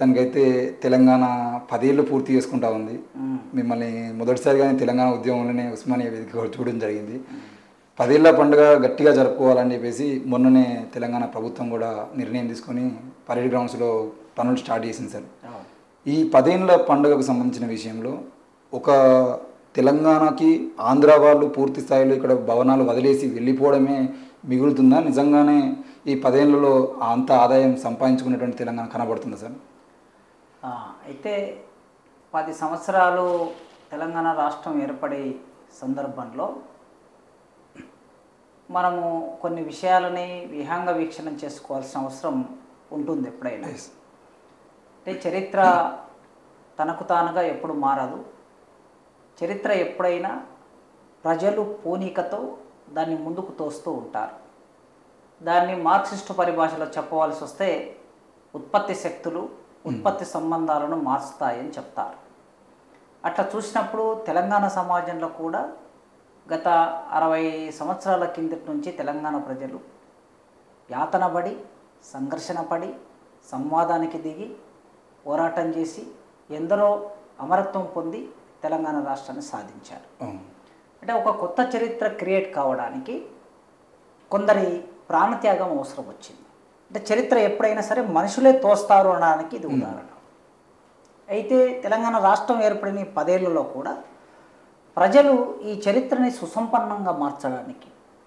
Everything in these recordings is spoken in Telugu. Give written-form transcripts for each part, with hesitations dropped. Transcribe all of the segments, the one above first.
మొత్తానికైతే తెలంగాణ 10 ఏళ్ళు పూర్తి చేసుకుంటా ఉంది. మిమ్మల్ని మొదటిసారిగానే తెలంగాణ ఉద్యమంలోనే ఉస్మానియా వేదిక చూడడం జరిగింది. 10 ఏళ్ల పండుగ గట్టిగా జరుపుకోవాలని చెప్పేసి మొన్ననే తెలంగాణ ప్రభుత్వం కూడా నిర్ణయం తీసుకొని పరేడ్ గ్రౌండ్స్లో పనులు స్టార్ట్ చేసింది సార్. ఈ 10 ఏళ్ల పండుగకు సంబంధించిన విషయంలో ఒక తెలంగాణకి ఆంధ్ర వాళ్ళు పూర్తి స్థాయిలో ఇక్కడ భవనాలు వదిలేసి వెళ్ళిపోవడమే మిగులుతుందా? నిజంగానే ఈ 10 ఏళ్లలో అంత ఆదాయం సంపాదించుకునేటువంటి తెలంగాణ కనబడుతుందా సార్? అయితే 10 సంవత్సరాలు తెలంగాణ రాష్ట్రం ఏర్పడే సందర్భంలో మనము కొన్ని విషయాలని విహంగ వీక్షణం చేసుకోవాల్సిన అవసరం ఉంటుంది ఎప్పుడైనా. అంటే చరిత్ర తనకు తానుగా ఎప్పుడు మారదు. చరిత్ర ఎప్పుడైనా ప్రజలు పూనికతో దాన్ని ముందుకు తోస్తూ ఉంటారు. దాన్ని మార్క్సిస్టు పరిభాషలో చెప్పవలసి వస్తే ఉత్పత్తి శక్తులు ఉత్పత్తి సంబంధాలను మార్చుతాయని చెప్తారు. అట్లా చూసినప్పుడు తెలంగాణ సమాజంలో కూడా గత 60 సంవత్సరాల కిందటి నుంచి తెలంగాణ ప్రజలు యాతనపడి సంఘర్షణ పడి సంవాదానికి దిగి పోరాటం చేసి ఎందరో అమరత్వం పొంది తెలంగాణ రాష్ట్రాన్ని సాధించారు. అంటే ఒక కొత్త చరిత్ర క్రియేట్ కావడానికి కొందరి ప్రాణత్యాగం అవసరం వచ్చింది. అంటే చరిత్ర ఎప్పుడైనా సరే మనుషులే తోస్తారు అనడానికి ఇది ఉదాహరణ. అయితే తెలంగాణ రాష్ట్రం ఏర్పడిన 10 ఏళ్లలో కూడా ప్రజలు ఈ చరిత్రని సుసంపన్నంగా మార్చడానికి,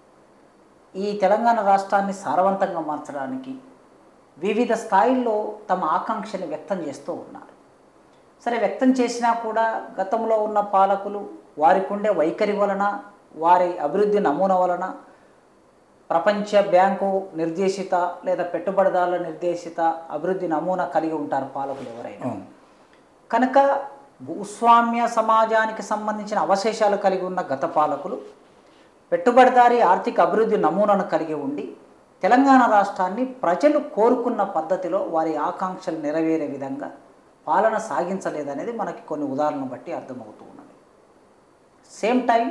ఈ తెలంగాణ రాష్ట్రాన్ని సారవంతంగా మార్చడానికి వివిధ స్థాయిల్లో తమ ఆకాంక్షని వ్యక్తం చేస్తూ ఉన్నారు. సరే, వ్యక్తం చేసినా కూడా గతంలో ఉన్న పాలకులు వారికి ఉండే వైఖరి వలన, వారి అభివృద్ధి నమూనా వలన, ప్రపంచ బ్యాంకు నిర్దేశిత లేదా పెట్టుబడిదారుల నిర్దేశిత అభివృద్ధి నమూనా కలిగి ఉంటారు పాలకులు ఎవరైనా. కనుక భూస్వామ్య సమాజానికి సంబంధించిన అవశేషాలు కలిగి ఉన్న గత పాలకులు పెట్టుబడిదారీ ఆర్థిక అభివృద్ధి నమూనాను కలిగి ఉండి తెలంగాణ రాష్ట్రాన్ని ప్రజలు కోరుకున్న పద్ధతిలో వారి ఆకాంక్షలు నెరవేరే విధంగా పాలన సాగించలేదనేది మనకి కొన్ని ఉదాహరణలు బట్టి అర్థమవుతూ ఉన్నది. సేమ్ టైం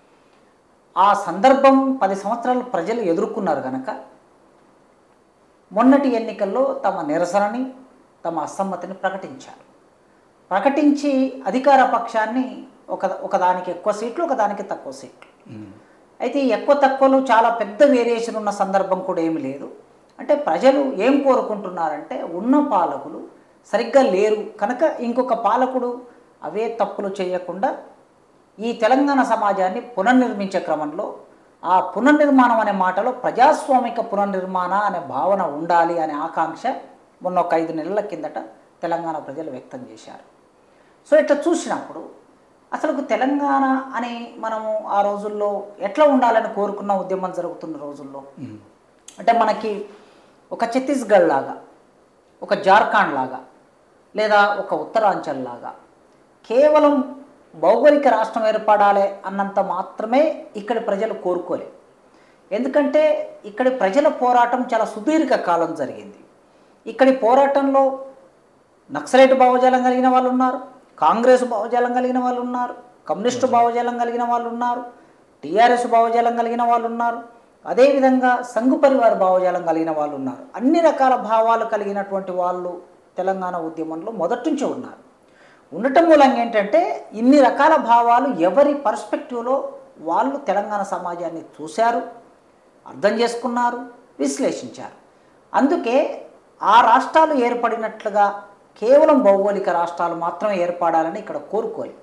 ఆ సందర్భం 10 సంవత్సరాలు ప్రజలు ఎదుర్కొన్నారు కనుక మొన్నటి ఎన్నికల్లో తమ నిరసనని, తమ అసమ్మతిని ప్రకటించి అధికార పక్షాన్ని ఒకదానికి ఎక్కువ సీట్లు, ఒకదానికి తక్కువ సీట్లు. అయితే ఈ ఎక్కువ తక్కువలు చాలా పెద్ద వేరియేషన్ ఉన్న సందర్భం కూడా ఏమి లేదు. అంటే ప్రజలు ఏం కోరుకుంటున్నారంటే ఉన్న పాలకులు సరిగ్గా లేరు కనుక ఇంకొక పాలకుడు అవే తప్పులు చేయకుండా ఈ తెలంగాణ సమాజాన్ని పునర్నిర్మించే క్రమంలో ఆ పునర్నిర్మాణం అనే మాటలో ప్రజాస్వామిక పునర్నిర్మాణ అనే భావన ఉండాలి అనే ఆకాంక్ష మొన్న ఒక 5 నెలల కిందట తెలంగాణ ప్రజలు వ్యక్తం చేశారు. సో ఇట్లా చూసినప్పుడు అసలు తెలంగాణ అని మనము ఆ రోజుల్లో ఎట్లా ఉండాలని కోరుకున్న ఉద్యమం జరుగుతున్న రోజుల్లో అంటే మనకి ఒక ఛత్తీస్గఢ్ లాగా, ఒక జార్ఖండ్ లాగా, లేదా ఒక ఉత్తరాంచల్ లాగా కేవలం భౌగోళిక రాష్ట్రం ఏర్పడాలి అన్నంత మాత్రమే ఇక్కడి ప్రజలు కోరుకోలే. ఎందుకంటే ఇక్కడి ప్రజల పోరాటం చాలా సుదీర్ఘ కాలం జరిగింది. ఇక్కడి పోరాటంలో నక్సలైట్ భావజాలం కలిగిన వాళ్ళు ఉన్నారు, కాంగ్రెస్ భావజాలం కలిగిన వాళ్ళు ఉన్నారు, కమ్యూనిస్టు భావజాలం కలిగిన వాళ్ళు ఉన్నారు, టీఆర్ఎస్ భావజాలం కలిగిన వాళ్ళు ఉన్నారు, అదేవిధంగా సంఘ్ పరివార్ భావజాలం కలిగిన వాళ్ళు ఉన్నారు. అన్ని రకాల భావాలు కలిగినటువంటి వాళ్ళు తెలంగాణ ఉద్యమంలో మొదటి నుంచే ఉన్నారు. ఉండటం మూలంగా ఏంటంటే ఇన్ని రకాల భావాలు ఎవరి పర్స్పెక్టివ్లో వాళ్ళు తెలంగాణ సమాజాన్ని చూశారు, అర్థం చేసుకున్నారు, విశ్లేషించారు. అందుకే ఆ రాష్ట్రాలు ఏర్పడినట్లుగా కేవలం భౌగోళిక రాష్ట్రాలు మాత్రమే ఏర్పడాలని ఇక్కడ కోరుకోలేదు.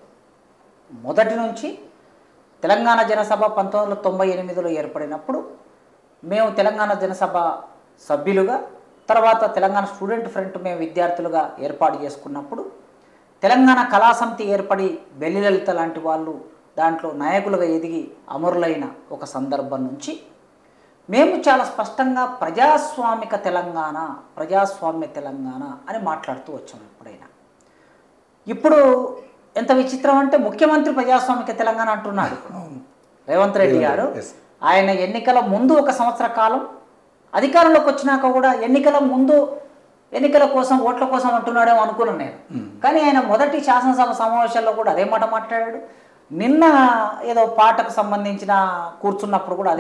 మొదటి నుంచి తెలంగాణ జనసభ 1998లో ఏర్పడినప్పుడు మేము తెలంగాణ జనసభ సభ్యులుగా, తర్వాత తెలంగాణ స్టూడెంట్ ఫ్రంట్ మేము విద్యార్థులుగా ఏర్పాటు చేసుకున్నప్పుడు తెలంగాణ కళాసమితి ఏర్పడి బెల్లిలలిత లాంటి వాళ్ళు దాంట్లో నాయకులుగా ఎదిగి అమరులైన ఒక సందర్భం నుంచి మేము చాలా స్పష్టంగా ప్రజాస్వామిక తెలంగాణ, ప్రజాస్వామ్య తెలంగాణ అని మాట్లాడుతూ వచ్చాము. ఎప్పుడైనా ఇప్పుడు ఎంత విచిత్రం అంటే ముఖ్యమంత్రి ప్రజాస్వామిక తెలంగాణ అంటున్నాడు రేవంత్ రెడ్డి గారు. ఆయన ఎన్నికల ముందు 1 సంవత్సర కాలం, అధికారంలోకి వచ్చినాక కూడా ఎన్నికల ముందు ఎన్నికల కోసం ఓట్ల కోసం అంటున్నాడేమో అనుకున్నాను నేను. కానీ ఆయన మొదటి శాసనసభ సమావేశాల్లో కూడా అదే మాట మాట్లాడాడు. నిన్న ఏదో పాటకు సంబంధించిన కూర్చున్నప్పుడు కూడా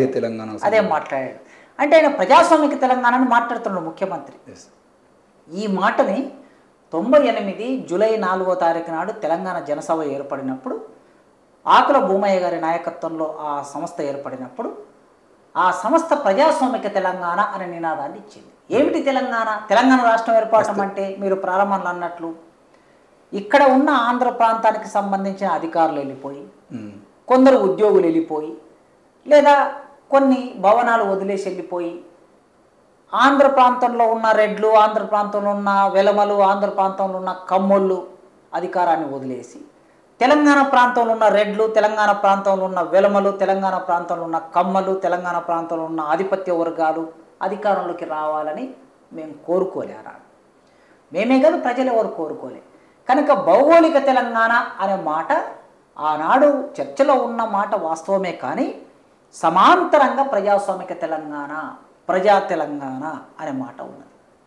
అదే మాట్లాడాడు. అంటే ఆయన ప్రజాస్వామిక తెలంగాణ అని మాట్లాడుతున్నాడు ముఖ్యమంత్రి. ఈ మాటని 98 జూలై 4వ తారీఖు నాడు తెలంగాణ జనసభ ఏర్పడినప్పుడు ఆకుల భూమయ్య గారి నాయకత్వంలో ఆ సంస్థ ఏర్పడినప్పుడు ఆ సంస్థ ప్రజాస్వామిక తెలంగాణ అనే నినాదాన్ని ఇచ్చింది. ఏమిటి తెలంగాణ? తెలంగాణ రాష్ట్రం ఏర్పడటం అంటే మీరు ప్రారంభంలో అన్నట్లు ఇక్కడ ఉన్న ఆంధ్ర ప్రాంతానికి సంబంధించిన అధికారులు వెళ్ళిపోయి, కొందరు ఉద్యోగులు వెళ్ళిపోయి, లేదా కొన్ని భవనాలు వదిలేసి వెళ్ళిపోయి, ఆంధ్ర ప్రాంతంలో ఉన్న రెడ్లు, ఆంధ్ర ప్రాంతంలో ఉన్న వెలమలు, ఆంధ్ర ప్రాంతంలో ఉన్న కమ్మోళ్ళు అధికారాన్ని వదిలేసి తెలంగాణ ప్రాంతంలో ఉన్న రెడ్లు, తెలంగాణ ప్రాంతంలో ఉన్న వెలమలు, తెలంగాణ ప్రాంతంలో ఉన్న కమ్మలు, తెలంగాణ ప్రాంతంలో ఉన్న ఆధిపత్య వర్గాలు అధికారంలోకి రావాలని మేము కోరుకోలేరా? మేమే కాదు, ప్రజలు ఎవరు కోరుకోలే. కనుక భౌగోళిక తెలంగాణ అనే మాట ఆనాడు చర్చలో ఉన్న మాట వాస్తవమే, కానీ సమాంతరంగా ప్రజాస్వామిక తెలంగాణ, ప్రజా తెలంగాణ అనే మాట ఉన్నది.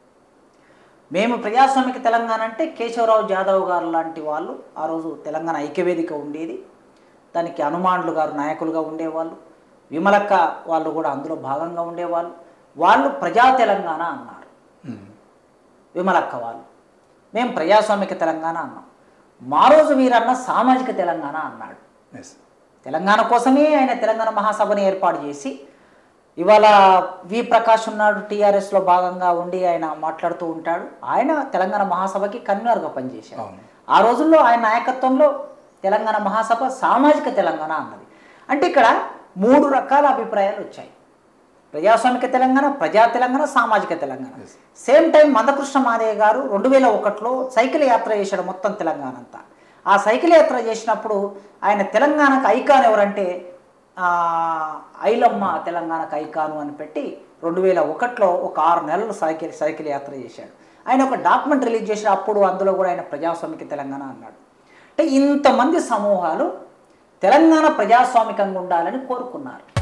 మేము ప్రజాస్వామిక తెలంగాణ అంటే కేశవరావు జాదవ్ గారు లాంటి వాళ్ళు ఆ రోజు తెలంగాణ ఐక్యవేదిక ఉండేది, దానికి హనుమాన్లు గారు నాయకులుగా ఉండేవాళ్ళు, విమలక్క వాళ్ళు కూడా అందులో భాగంగా ఉండేవాళ్ళు. వాళ్ళు ప్రజా తెలంగాణ అన్నారు, విమలక్క వాళ్ళు. మేము ప్రజాస్వామిక తెలంగాణ అన్నాం. మా రోజు వీరన్న సామాజిక తెలంగాణ అన్నాడు. తెలంగాణ కోసమే ఆయన తెలంగాణ మహాసభని ఏర్పాటు చేసి, ఇవాళ వి ప్రకాష్ ఉన్నాడు, టీఆర్ఎస్లో భాగంగా ఉండి ఆయన మాట్లాడుతూ ఉంటాడు. ఆయన తెలంగాణ మహాసభకి కన్వీనర్గా పనిచేశాడు. ఆ రోజుల్లో ఆయన నాయకత్వంలో తెలంగాణ మహాసభ సామాజిక తెలంగాణ అన్నది. అంటే ఇక్కడ 3 రకాల అభిప్రాయాలు వచ్చాయి: ప్రజాస్వామిక తెలంగాణ, ప్రజా తెలంగాణ, సామాజిక తెలంగాణ. సేమ్ టైం మందకృష్ణ మాదయ్య గారు 2001లో సైకిల్ యాత్ర చేశాడు మొత్తం తెలంగాణ అంతా. ఆ సైకిల్ యాత్ర చేసినప్పుడు ఆయన తెలంగాణకు ఐకాన్ ఎవరంటే ఐలమ్మ తెలంగాణకు ఐకాను అని పెట్టి 2001లో ఒక 6 నెలలు సైకిల్ యాత్ర చేశాడు. ఆయన ఒక డాక్యుమెంట్ రిలీజ్ చేశాడు. అప్పుడు అందులో కూడా ఆయన ప్రజాస్వామిక తెలంగాణ అన్నాడు. అంటే ఇంతమంది సమూహాలు తెలంగాణ ప్రజాస్వామికంగా ఉండాలని కోరుకున్నారు.